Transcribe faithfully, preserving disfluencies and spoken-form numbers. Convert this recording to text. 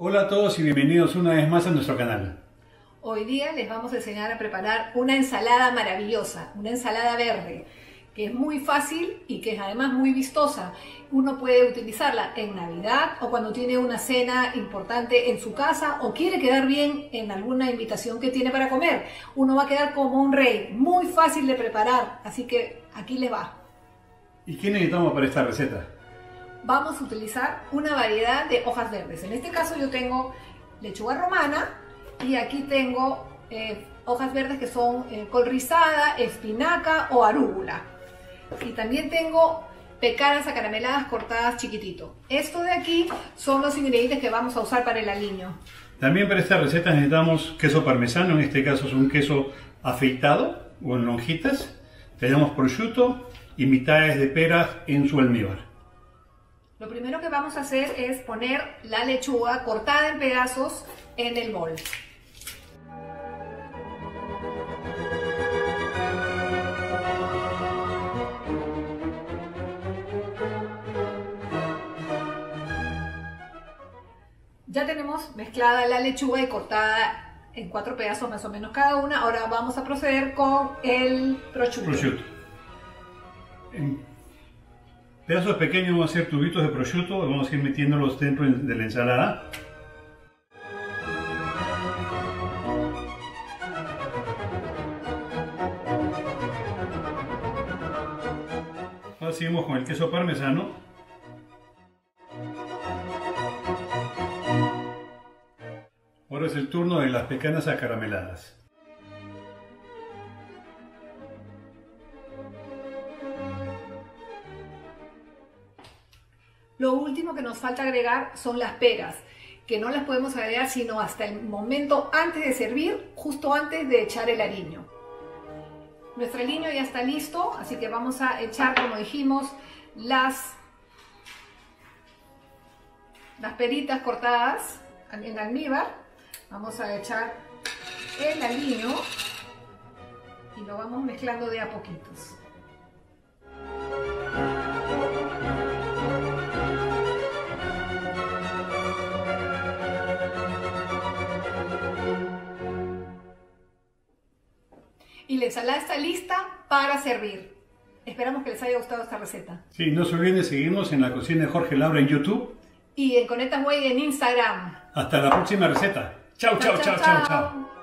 Hola a todos y bienvenidos una vez más a nuestro canal. Hoy día les vamos a enseñar a preparar una ensalada maravillosa, una ensalada verde, que es muy fácil y que es además muy vistosa. Uno puede utilizarla en Navidad o cuando tiene una cena importante en su casa o quiere quedar bien en alguna invitación que tiene para comer. Uno va a quedar como un rey, muy fácil de preparar, así que aquí les va. ¿Y qué necesitamos para esta receta? Vamos a utilizar una variedad de hojas verdes. En este caso yo tengo lechuga romana y aquí tengo eh, hojas verdes que son eh, col rizada, espinaca o arúgula. Y también tengo pecanas acarameladas cortadas chiquitito. Esto de aquí son los ingredientes que vamos a usar para el aliño. También para esta receta necesitamos queso parmesano, en este caso es un queso afeitado o en lonjitas. Tenemos prosciutto y mitades de pera en su almíbar. Lo primero que vamos a hacer es poner la lechuga cortada en pedazos en el bol. Ya tenemos mezclada la lechuga y cortada en cuatro pedazos más o menos cada una. Ahora vamos a proceder con el prosciutto. prosciutto. En pedazos pequeños vamos a hacer tubitos de prosciutto, vamos a ir metiéndolos dentro de la ensalada. Ahora seguimos con el queso parmesano. Ahora es el turno de las pecanas acarameladas. Lo último que nos falta agregar son las peras, que no las podemos agregar sino hasta el momento antes de servir, justo antes de echar el aliño. Nuestro aliño ya está listo, así que vamos a echar, como dijimos, las, las peritas cortadas en almíbar. Vamos a echar el aliño y lo vamos mezclando de a poquitos. Y la ensalada está lista para servir. Esperamos que les haya gustado esta receta. Sí, no se olviden de seguirnos en la cocina de Jorge Laura en YouTube. Y en Conectas Way en Instagram. Hasta la próxima receta. Chau, chau, chau, chau, chau.